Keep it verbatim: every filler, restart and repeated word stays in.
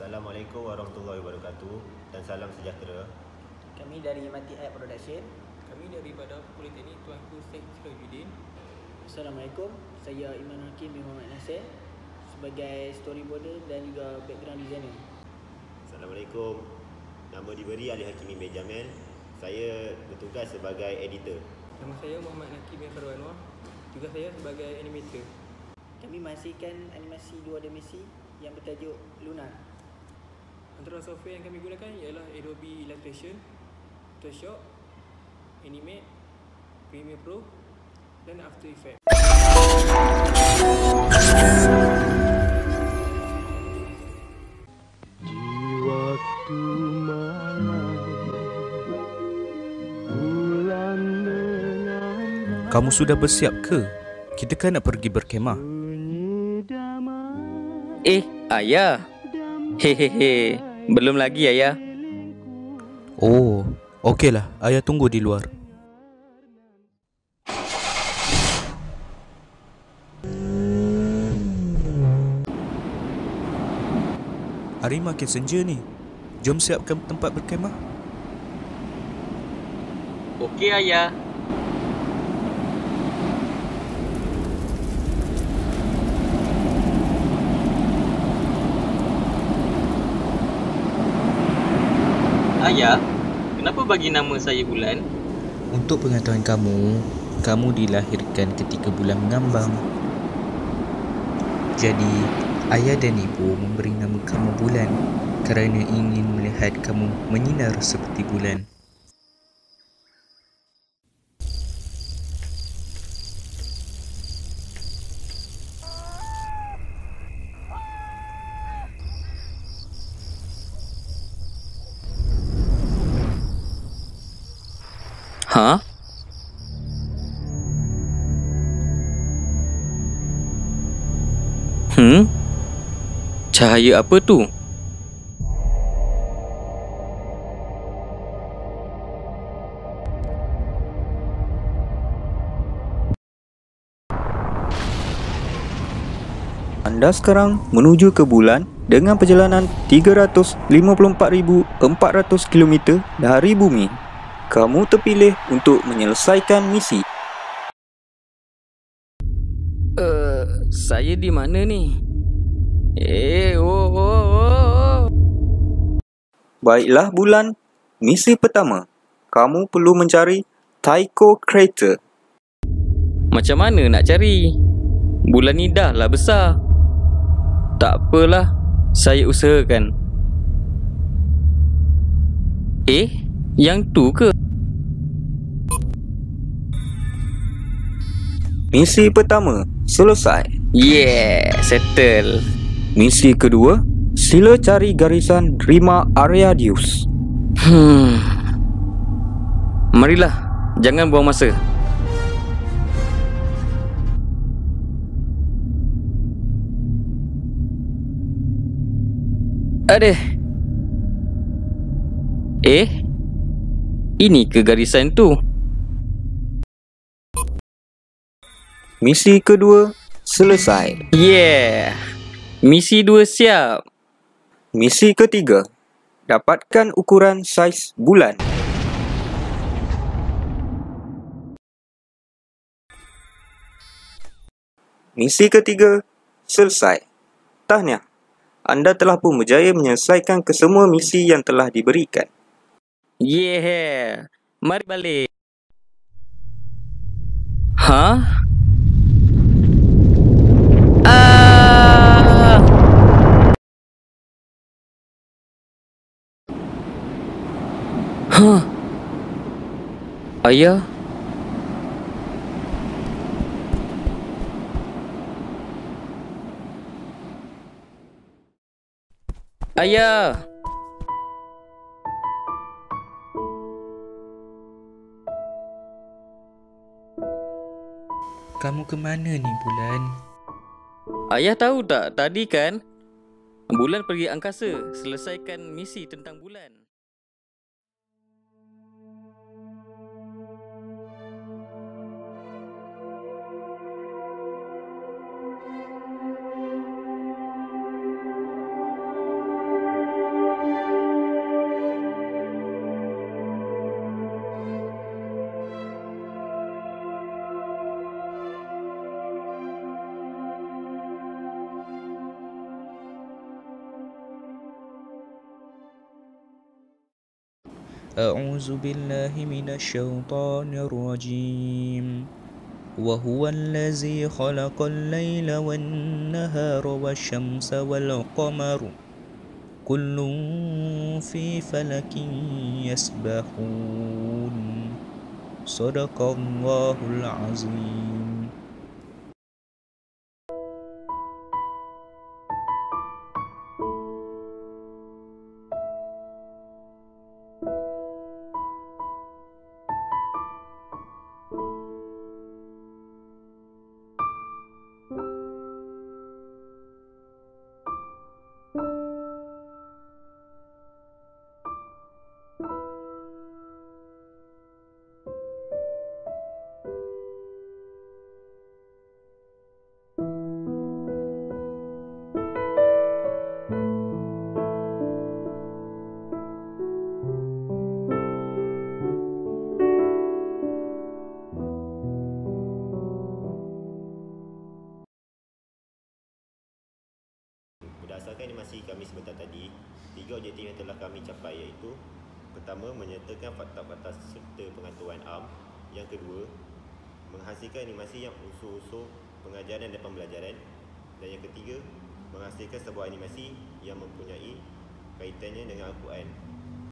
Assalamualaikum warahmatullahi wabarakatuh dan salam sejahtera. Kami dari Mati Art Production. Kami daripada Politeknik Tuanku Syed Sirajuddin. Assalamualaikum, saya Iman Hakim bin Muhammad Nasir sebagai storyboarder dan juga background designer. Assalamualaikum, nama diberi Ali Hakimi Benjamin. Saya bertugas sebagai editor. Nama saya Muhammad Nakib bin Farul Anwar. Juga saya sebagai animator. Kami menghasilkan animasi dua dimensi yang bertajuk Luna. Antara software yang kami gunakan ialah Adobe Illustrator, Photoshop, Animate, Premiere Pro dan After Effects. Di waktu malam, bulan dengan Kamu sudah bersiap ke? Kita kan nak pergi berkemah. bunyi damai. Eh, ayah. Hehehe. Belum lagi, ayah. Oh, okeylah. Ayah tunggu di luar. Hari makin senja ni. Jom siapkan tempat berkemah. Okey, ayah. Ayah, kenapa bagi nama saya Bulan? Untuk pengetahuan kamu, kamu dilahirkan ketika bulan mengambang. Jadi, ayah dan ibu memberi nama kamu Bulan kerana ingin melihat kamu menyinar seperti bulan. Ha? Hmm? Cahaya apa tu? Anda sekarang menuju ke bulan dengan perjalanan tiga ratus lima puluh empat ribu empat ratus kilometer dari bumi. Kamu terpilih untuk menyelesaikan misi. Uh, saya di mana ni? Eh, oh, oh, oh, oh. Baiklah Bulan, misi pertama. Kamu perlu mencari Tycho Crater. Macam mana nak cari? Bulan ni dah lah besar. Tak apalah, saya usahakan. Eh, yang tu ke? Misi pertama selesai. Yeah, settle. Misi kedua, sila cari garisan Rima Ariadius. Hmm. Marilah, jangan buang masa. Adeh. Eh? Ini ke garisan tu? Misi kedua selesai. Yeah. Misi dua siap. Misi ketiga, dapatkan ukuran saiz bulan. Misi ketiga selesai. Tahniah, anda telah pun berjaya menyelesaikan kesemua misi yang telah diberikan. Yeah. Mari balik. Hah? Ah! Huh? Ayah? Ayah! Kamu ke mana ni Bulan? Ayah tahu tak, tadi kan Bulan pergi angkasa selesaikan misi tentang bulan. أعوذ بالله من الشيطان الرجيم وهو الذي خلق الليل والنهار والشمس والقمر كل في فلك يسبحون صدق الله العظيم. Berdasarkan animasi kami sebentar tadi, tiga objektif yang telah kami capai iaitu: pertama, menyertakan fakta-fakta serta pengaturan A R M. Yang kedua, menghasilkan animasi yang unsur-unsur pengajaran dan pembelajaran. Dan yang ketiga, menghasilkan sebuah animasi yang mempunyai kaitannya dengan Al-Quran.